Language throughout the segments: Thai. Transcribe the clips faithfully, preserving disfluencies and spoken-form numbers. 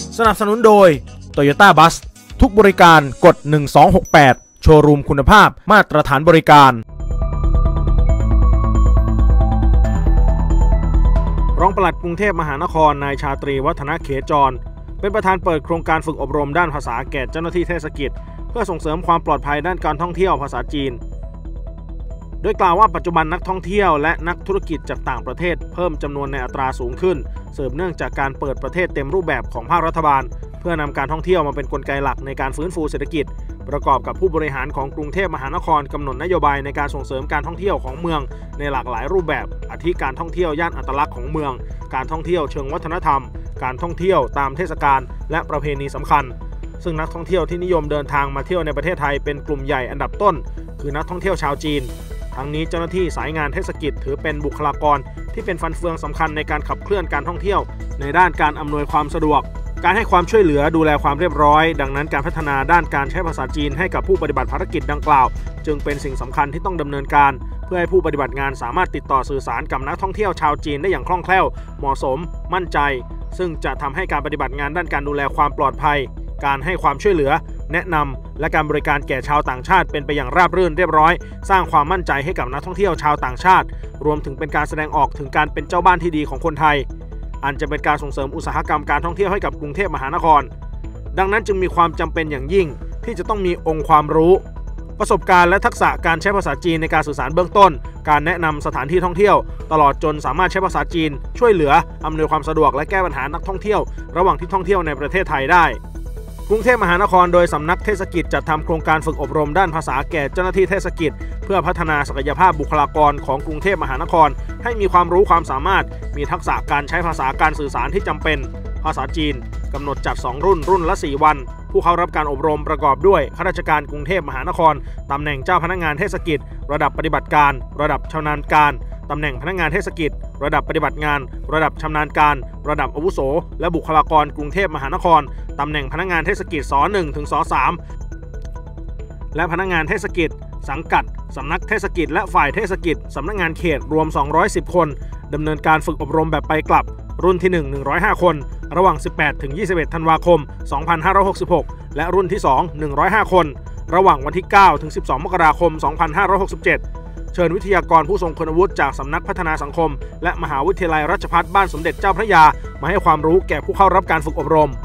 สนับสนุนโดย Toyota Bus ทุกบริการกดหนึ่งสองหกแปดโชว์รูมคุณภาพมาตรฐานบริการรองปลัดกรุงเทพมหานครนายชาตรีวัฒนเขจรเป็นประธานเปิดโครงการฝึกอบรมด้านภาษาแก่เจ้าหน้าที่เทศกิจเพื่อส่งเสริมความปลอดภัยด้านการท่องเที่ยวภาษาจีนโดยกล่าวว่าปัจจุบันนักท่องเที่ยวและนักธุรกิจจากต่างประเทศเพิ่มจำนวนในอัตราสูงขึ้นสืบเนื่องจากการเปิดประเทศเต็มรูปแบบของภาครัฐบาลเพื่อนำการท่องเที่ยวมาเป็นกลไกหลักในการฟื้นฟูเศรษฐกิจประกอบกับผู้บริหารของกรุงเทพมหานครกำหนดนโยบายในการส่งเสริมการท่องเที่ยวของเมืองในหลากหลายรูปแบบอาทิการท่องเที่ยวย่านอัตลักษณ์ของเมืองการท่องเที่ยวเชิงวัฒนธรรมการท่องเที่ยวตามเทศกาลและประเพณีสำคัญซึ่งนักท่องเที่ยวที่นิยมเดินทางมาเที่ยวในประเทศไทยเป็นกลุ่มใหญ่อันดับต้นคือนักท่องเที่ยวชาวจีนทั้งนี้เจ้าหน้าที่สายงานเทศกิจถือเป็นบุคลากรที่เป็นฟันเฟืองสำคัญในการขับเคลื่อนการท่องเที่ยวในด้านการอำนวยความสะดวกการให้ความช่วยเหลือดูแลความเรียบร้อยดังนั้นการพัฒนาด้านการใช้ภาษาจีนให้กับผู้ปฏิบัติภารกิจดังกล่าวจึงเป็นสิ่งสำคัญที่ต้องดำเนินการเพื่อให้ผู้ปฏิบัติงานสามารถติดต่อสื่อสารกับนักท่องเที่ยวชาวจีนได้อย่างคล่องแคล่วเหมาะสมมั่นใจซึ่งจะทำให้การปฏิบัติงานด้านการดูแลความปลอดภัยการให้ความช่วยเหลือแนะนำและการบริการแก่ชาวต่างชาติเป็นไปอย่างราบรื่นเรียบร้อยสร้างความมั่นใจให้กับนักท่องเที่ยวชาวต่างชาติรวมถึงเป็นการแสดงออกถึงการเป็นเจ้าบ้านที่ดีของคนไทยอันจะเป็นการส่งเสริมอุตสาหกรรมการท่องเที่ยวให้กับกรุงเทพมหานครดังนั้นจึงมีความจำเป็นอย่างยิ่งที่จะต้องมีองค์ความรู้ประสบการณ์และทักษะการใช้ภาษาจีนในการสื่อสารเบื้องต้นการแนะนำสถานที่ท่องเที่ยวตลอดจนสามารถใช้ภาษาจีนช่วยเหลืออำนวยความสะดวกและแก้ปัญหานักท่องเที่ยวระหว่างที่ท่องเที่ยวในประเทศไทยได้กรุงเทพมหานครโดยสำนักเทศกิจจัดทำโครงการฝึกอบรมด้านภาษาแก่เจ้าหน้าที่เทศกิจเพื่อพัฒนาศักยภาพบุคลากรของกรุงเทพมหานครให้มีความรู้ความสามารถมีทักษะการใช้ภาษาการสื่อสารที่จำเป็นภาษาจีนกำหนดจัดสองรุ่นรุ่นละสี่วันผู้เข้ารับการอบรมประกอบด้วยข้าราชการกรุงเทพมหานครตำแหน่งเจ้าพนักงานเทศกิจระดับปฏิบัติการระดับชำนาญการตำแหน่งพนักงานเทศกิจระดับปฏิบัติงานระดับชำนาญการระดับอาวุโสและบุคลากรกรุงเทพมหานครตำแหน่งพนักงานเทศกิจศ หนึ่ง ถึง ศ สาม และพนักงานเทศกิจสังกัดสำนักเทศกิจและฝ่ายเทศกิจสำนักงานเขตรวมสองร้อยสิบคนดำเนินการฝึกอบรมแบบไปกลับรุ่นที่หนึ่ง หนึ่งร้อยห้าคนระหว่างสิบแปดถึงยี่สิบเอ็ดธันวาคมสองพันห้าร้อยหกสิบหกและรุ่นที่สอง หนึ่งร้อยห้าคนระหว่างวันที่เก้าถึงสิบสองมกราคมสองพันห้าร้อยหกสิบเจ็ดเชิญวิทยากรผู้ทรงคุณวุฒิจากสำนักพัฒนาสังคมและมหาวิทยาลัยราชภัฏบ้านสมเด็จเจ้าพระยามาให้ความรู้แก่ผู้เข้ารับการฝึกอบรม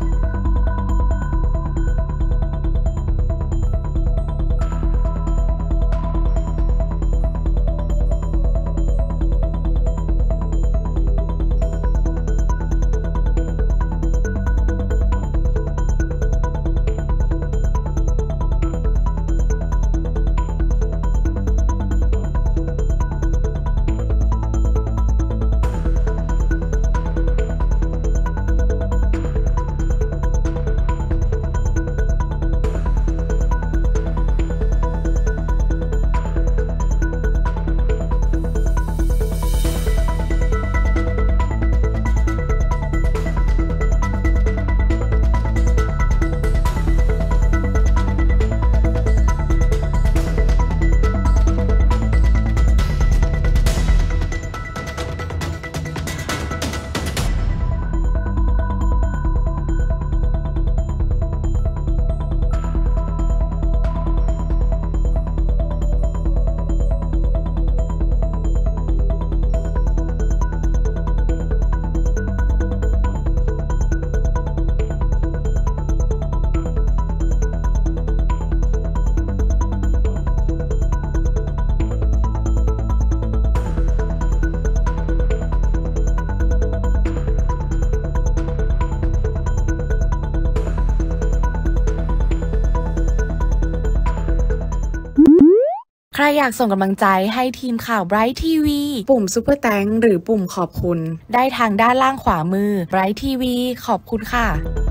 ใครอยากส่งกำลังใจให้ทีมข่าว Bright ที วีปุ่มซุปเปอร์แตงหรือปุ่มขอบคุณได้ทางด้านล่างขวามือ Bright ที วี ขอบคุณค่ะ